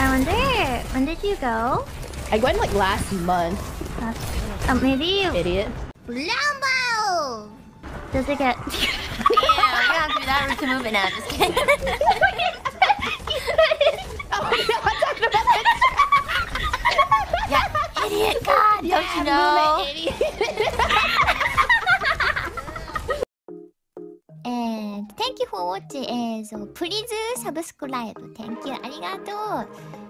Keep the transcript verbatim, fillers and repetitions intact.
I wonder, when did you go? I went like last month. Last, oh, maybe you... Idiot. Lambo! Does it get... Yeah, we're gonna have to do that route to move it now. Just kidding. Oh, no, I'm talking about it. Yeah, idiot, God, Yeah, don't you know? idiot. And thank you for watching. えー、そう、プリズサブスクライブ。Thank you. ありがとう。